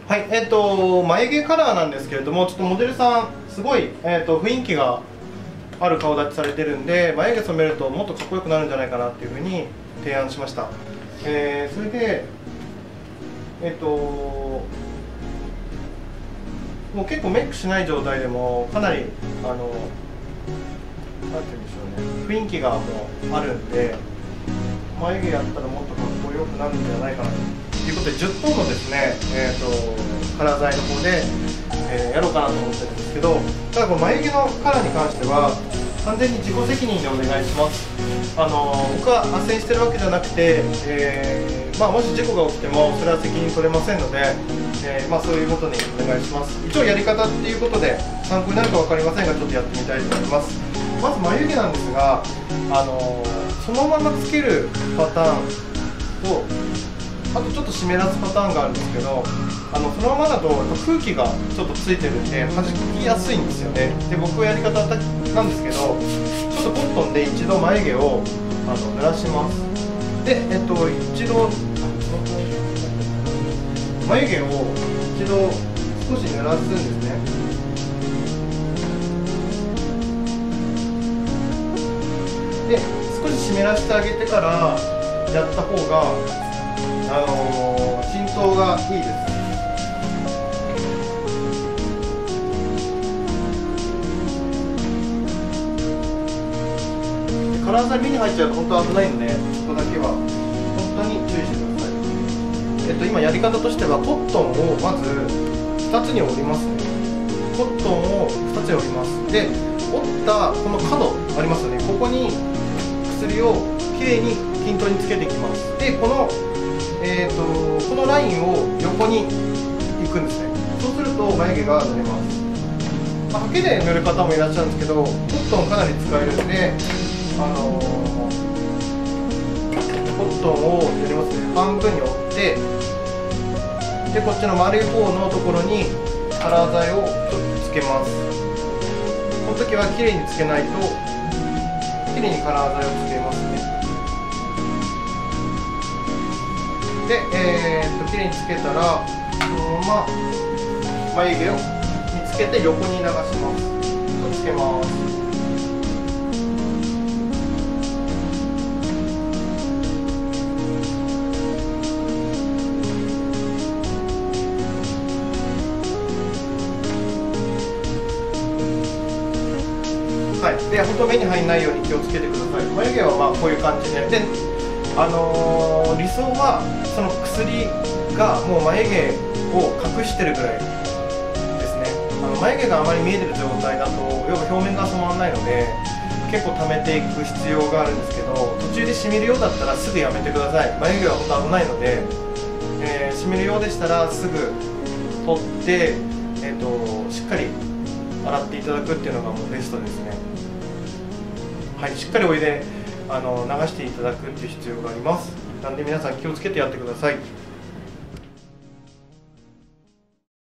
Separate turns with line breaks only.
はい、眉毛カラーなんですけれども、ちょっとモデルさん、すごい、雰囲気がある顔立ちされてるんで、眉毛染めるともっとかっこよくなるんじゃないかなっていうふうに提案しました。それで、もう結構メイクしない状態でも、かなり、なんて言うんでしょうね、雰囲気がもうあるんで、眉毛やったらもっとかっこよくなるんじゃないかなということで、10トンのですね、カラー剤の方で、やろうかなと思ってるんですけど、ただこの眉毛のカラーに関しては完全に自己責任でお願いします。僕は斡旋してるわけじゃなくて、もし事故が起きてもそれは責任取れませんので、そういうことにお願いします。一応やり方っていうことで参考になるか分かりませんが、ちょっとやってみたいと思います。まず眉毛なんですが、そのままつけるパターンと、あとちょっと湿らすパターンがあるんですけど、そのままだと空気がちょっとついてるんで弾きやすいんですよね。で、僕はやり方なんですけど、ちょっとコットンで一度眉毛を濡らします。で、一度眉毛を一度少し濡らすんですね。で、少し湿らしてあげてからやった方が浸透がいいです。カラー剤目に入っちゃうと本当危ないので、そこだけは本当に注意してください。今やり方としてはコットンをまず2つに折りますね。コットンを2つに折ります。で、折ったこの角ありますよね。ここに薬をきれいに均等につけていきます。で、このラインを横に行くんですね。そうすると眉毛が塗れます。ハケで塗る方もいらっしゃるんですけど、コットンかなり使えるんで、コットンを塗りますね。半分に折って、でこっちの丸い方のところにカラー剤をちょっとつけます。この時はきれいにつけないと、きれいにカラー剤をつけますね。で、きれいにつけたら、そのまま眉毛を見つけて横に流します。つけます。はい、で本当目に入らないように気をつけてください。眉毛はこういう感じで、理想はその薬がもう眉毛を隠してるぐらいですね。眉毛があまり見えてる状態だと要は表面が染まらないので、結構溜めていく必要があるんですけど、途中でしみるようだったらすぐやめてください。眉毛は本当危ないので、しみるようでしたらすぐ取って、しっかり洗っていただくっていうのがもうベストですね。はい、しっかりお湯で流していただくっていう必要があります。なので皆さん気をつけてやってください。